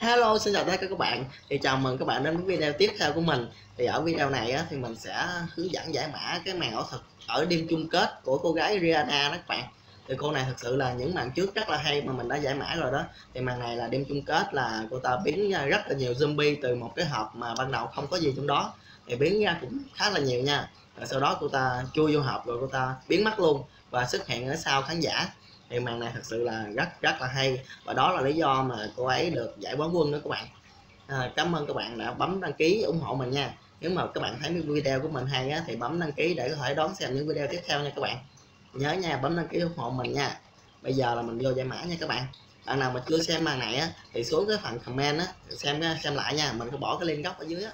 Hello, xin chào tất cả các bạn. Thì chào mừng các bạn đến với video tiếp theo của mình. Thì ở video này á, thì mình sẽ hướng dẫn giải mã cái màn ảo thuật ở đêm chung kết của cô gái Rihanna đó các bạn. Thì cô này thực sự là những màn trước rất là hay mà mình đã giải mã rồi đó. Thì màn này là đêm chung kết là cô ta biến ra rất là nhiều zombie từ một cái hộp mà ban đầu không có gì trong đó. Thì biến ra cũng khá là nhiều nha. Rồi sau đó cô ta chui vô hộp rồi cô ta biến mất luôn và xuất hiện ở sau khán giả. Thì màn này thật sự là rất là hay và đó là lý do mà cô ấy được giải quán quân đó các bạn. Cảm ơn các bạn đã bấm đăng ký ủng hộ mình nha. Nếu mà các bạn thấy video của mình hay á, thì bấm đăng ký để có thể đón xem những video tiếp theo nha các bạn. Nhớ nha, bấm đăng ký ủng hộ mình nha. Bây giờ là mình vô giải mã nha các bạn. Bạn nào mà chưa xem màn này á, thì xuống cái phần comment á, xem lại nha. Mình có bỏ cái link góc ở dưới á.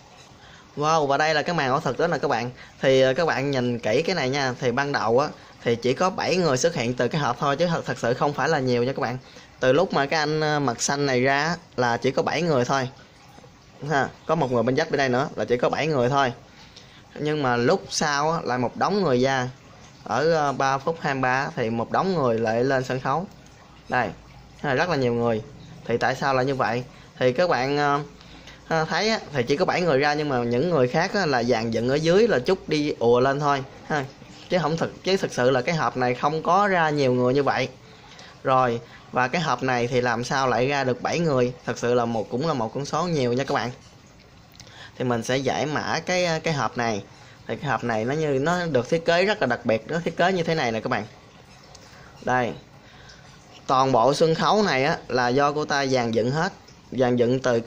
Wow, và đây là cái màn ảo thuật đó nè các bạn. Thì các bạn nhìn kỹ cái này nha. Thì ban đầu á thì chỉ có 7 người xuất hiện từ cái hộp thôi, chứ thật sự không phải là nhiều nha các bạn. Từ lúc mà cái anh mặt xanh này ra là chỉ có 7 người thôi ha. Có một người bên dách bên đây nữa là chỉ có 7 người thôi. Nhưng mà lúc sau lại một đống người ra. Ở 3 phút 23 thì một đống người lại lên sân khấu. Đây, rất là nhiều người. Thì tại sao là như vậy? Thì các bạn thấy á, thì chỉ có 7 người ra, nhưng mà những người khác á, là dàn dựng ở dưới là chút đi ùa lên thôi ha. Chứ thực sự là cái hộp này không có ra nhiều người như vậy. Rồi, và cái hộp này thì làm sao lại ra được 7 người? Thật sự là cũng là một con số nhiều nha các bạn. Thì mình sẽ giải mã cái hộp này. Thì cái hộp này nó được thiết kế rất là đặc biệt, nó thiết kế như thế này nè các bạn. Đây. Toàn bộ sân khấu này á là do cô ta dàn dựng hết, dàn dựng từ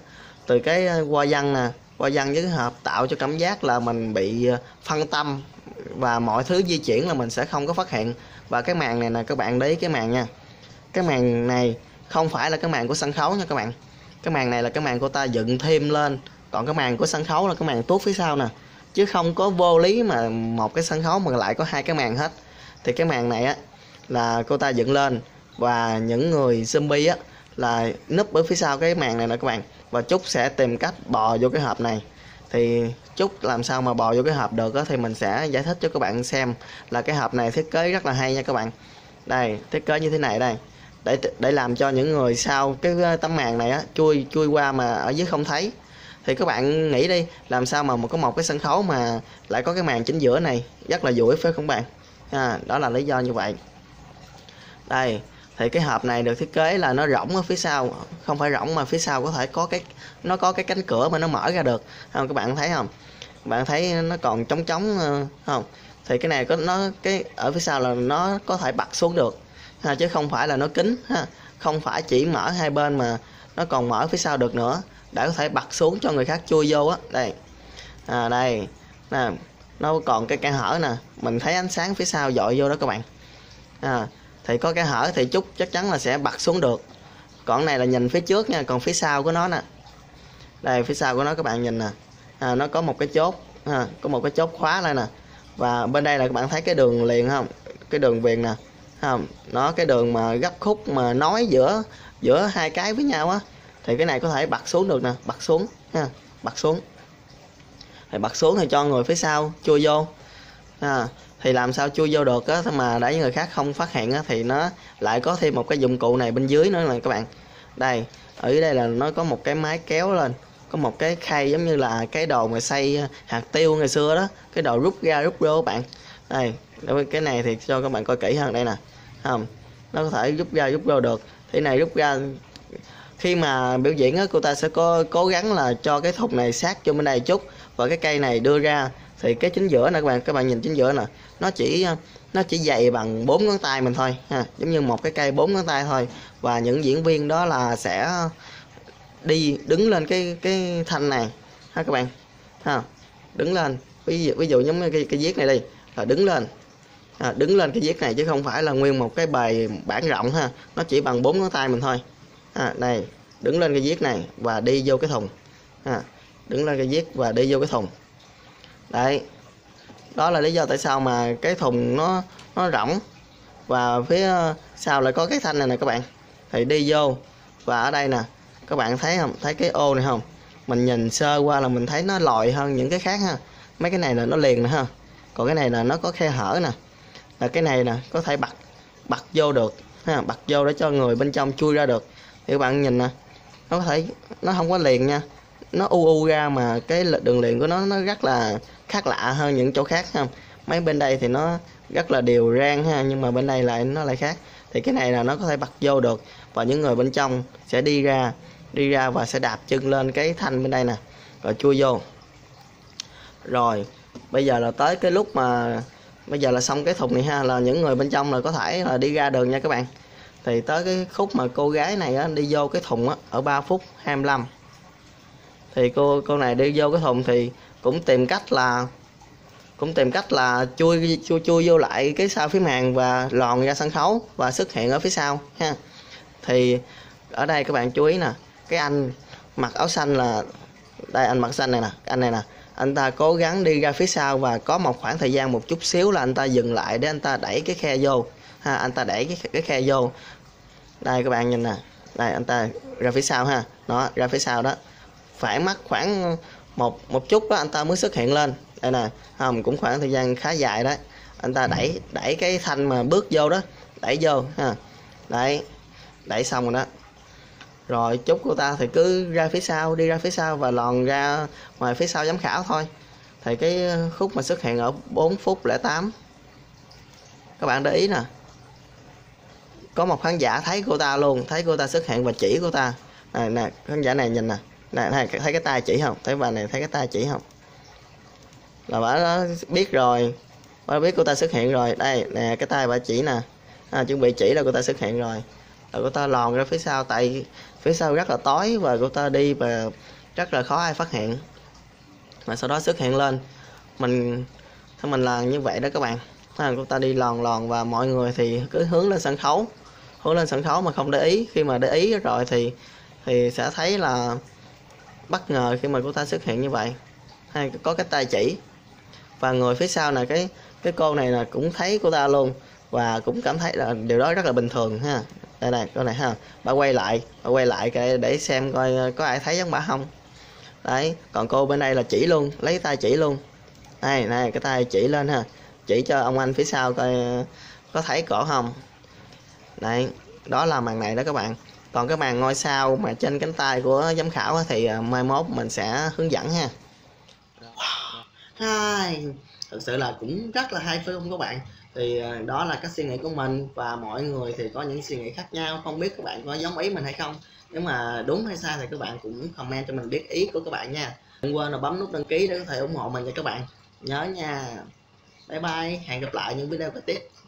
cái hoa văn nè, hoa văn với cái hộp tạo cho cảm giác là mình bị phân tâm và mọi thứ di chuyển là mình sẽ không có phát hiện. Và cái màn này nè các bạn để ý cái màn nha. Cái màn này không phải là cái màn của sân khấu nha các bạn. Cái màn này là cái màn cô ta dựng thêm lên. Còn cái màn của sân khấu là cái màn tuốt phía sau nè. Chứ không có vô lý mà một cái sân khấu mà lại có hai cái màn hết. Thì cái màn này á là cô ta dựng lên. Và những người zombie á là núp ở phía sau cái màn này nè các bạn. Và Trúc sẽ tìm cách bò vô cái hộp này. Thì Trúc làm sao mà bò vô cái hộp được á, thì mình sẽ giải thích cho các bạn xem. Là cái hộp này thiết kế rất là hay nha các bạn. Đây, thiết kế như thế này đây. Để làm cho những người sau cái tấm màn này á chui qua mà ở dưới không thấy. Thì các bạn nghĩ đi, làm sao mà có một cái sân khấu mà lại có cái màn chính giữa này, rất là dũi phải không bạn? Đó là lý do như vậy. Đây, thì cái hộp này được thiết kế là nó rỗng ở phía sau, không phải rỗng mà phía sau có thể có cái cánh cửa mà nó mở ra được. Không, các bạn thấy không? Bạn thấy nó còn trống không? Thì cái này cái ở phía sau là nó có thể bật xuống được chứ không phải là nó kín ha. Không phải chỉ mở hai bên mà nó còn mở phía sau được nữa, để có thể bật xuống cho người khác chui vô á. Đây, đây nè, nó còn cái kẽ hở nè, mình thấy ánh sáng phía sau dội vô đó các bạn. Thì có cái hở thì Trúc chắc chắn là sẽ bật xuống được. Còn này là nhìn phía trước nha, còn phía sau của nó nè, đây phía sau của nó các bạn nhìn nè, nó có một cái chốt, có một cái chốt khóa lại nè. Và bên đây là các bạn thấy cái đường liền không, cái đường viền nè, không, nó cái đường mà gấp khúc mà nối giữa hai cái với nhau á. Thì cái này có thể bật xuống được nè, bật xuống ha, bật xuống. Thì bật xuống thì cho người phía sau chui vô. Thì làm sao chui vô được á mà để người khác không phát hiện á, thì nó lại có thêm một cái dụng cụ này bên dưới nữa nè các bạn. Đây, ở dưới đây là nó có một cái máy kéo lên, có một cái khay giống như là cái đồ mà xay hạt tiêu ngày xưa đó, cái đồ rút ra rút vô các bạn. Đây, cái này thì cho các bạn coi kỹ hơn đây nè, không, nó có thể rút ra rút vô được. Thì này rút ra khi mà biểu diễn á, cô ta sẽ cố gắng là cho cái thùng này sát cho bên đây chút, và cái cây này đưa ra. Thì cái chính giữa nè các bạn nhìn chính giữa nè, nó chỉ dày bằng 4 ngón tay mình thôi ha, giống như một cái cây 4 ngón tay thôi. Và những diễn viên đó là sẽ đứng lên cái thanh này ha các bạn ha, đứng lên. Ví dụ giống như cái viết này đi, là đứng lên, đứng lên cái viết này, chứ không phải là nguyên một cái bài bản rộng ha, nó chỉ bằng 4 ngón tay mình thôi. Đây, đứng lên cái viết này và đi vô cái thùng, đứng lên cái viết và đi vô cái thùng. Đấy, đó là lý do tại sao mà cái thùng nó rỗng và phía sau lại có cái thanh này nè các bạn. Thì đi vô, và ở đây nè các bạn thấy không, thấy cái ô này không, mình nhìn sơ qua là mình thấy nó lòi hơn những cái khác ha. Mấy cái này là nó liền nè ha, còn cái này là nó có khe hở nè, là cái này nè có thể bật vô được ha, bật vô để cho người bên trong chui ra được. Thì các bạn nhìn nè, nó có thể nó không có liền nha, nó u ra mà cái đường liền của nó rất là khác lạ hơn những chỗ khác ha. Mấy bên đây thì nó rất là đều rang ha, nhưng mà bên đây lại nó lại khác. Thì cái này là nó có thể bật vô được, và những người bên trong sẽ đi ra và sẽ đạp chân lên cái thanh bên đây nè, rồi chui vô. Rồi bây giờ là tới cái lúc mà bây giờ là xong cái thùng này ha, là những người bên trong là có thể là đi ra đường nha các bạn. Thì tới cái khúc mà cô gái này á, đi vô cái thùng á, ở 3 phút 25. Thì cô này đi vô cái thùng thì cũng tìm cách là chui vô lại cái sau phía màn và lòn ra sân khấu và xuất hiện ở phía sau ha. Thì ở đây các bạn chú ý nè, cái anh mặc áo xanh là đây, anh mặc xanh này nè, anh này nè, anh ta cố gắng đi ra phía sau và có một khoảng thời gian một chút xíu là anh ta dừng lại để anh ta đẩy cái khe vô ha, anh ta đẩy cái khe vô. Đây các bạn nhìn nè, đây anh ta ra phía sau ha, nó ra phía sau đó, phải mất khoảng một chút đó anh ta mới xuất hiện lên. Đây nè, không cũng khoảng thời gian khá dài đấy, anh ta đẩy cái thanh mà bước vô đó, đẩy vô ha, đấy, đẩy xong rồi đó. Rồi chúc cô ta thì cứ ra phía sau, đi ra phía sau và lòn ra ngoài phía sau giám khảo thôi. Thì cái khúc mà xuất hiện ở 4 phút 08, các bạn để ý nè, có một khán giả thấy cô ta luôn, thấy cô ta xuất hiện và chỉ cô ta. Này nè, khán giả này nhìn nè, này thấy cái tay chỉ không, thấy bà này thấy cái tay chỉ không, là bà đó biết rồi, bà biết cô ta xuất hiện rồi. Đây nè, cái tay bà chỉ nè, chuẩn bị chỉ là cô ta xuất hiện rồi, là cô ta lòn ra phía sau, tại phía sau rất là tối và cô ta đi và rất là khó ai phát hiện, mà sau đó xuất hiện lên. Mình làm như vậy đó các bạn. Cô ta đi lòn và mọi người thì cứ hướng lên sân khấu mà không để ý. Khi mà để ý rồi thì sẽ thấy là bất ngờ khi mà cô ta xuất hiện như vậy, hay có cái tay chỉ. Và người phía sau là cái cô này là cũng thấy cô ta luôn và cũng cảm thấy là điều đó rất là bình thường ha. Đây này, cô này ha, bà quay lại để xem coi có ai thấy giống bà không. Đấy, còn cô bên đây là chỉ luôn, lấy tay chỉ luôn. Đây này, cái tay chỉ lên ha, chỉ cho ông anh phía sau coi có thấy cổ không. Đấy, đó là màn này đó các bạn. Còn cái màn ngôi sao mà trên cánh tay của giám khảo thì mai mốt mình sẽ hướng dẫn ha. Hai, thực sự là cũng rất là hay phải không các bạn? Thì đó là các suy nghĩ của mình, và mọi người thì có những suy nghĩ khác nhau, không biết các bạn có giống ý mình hay không. Nếu mà đúng hay sai thì các bạn cũng comment cho mình biết ý của các bạn nha. Đừng quên là bấm nút đăng ký để có thể ủng hộ mình nha các bạn. Nhớ nha. Bye bye, hẹn gặp lại những video kế tiếp.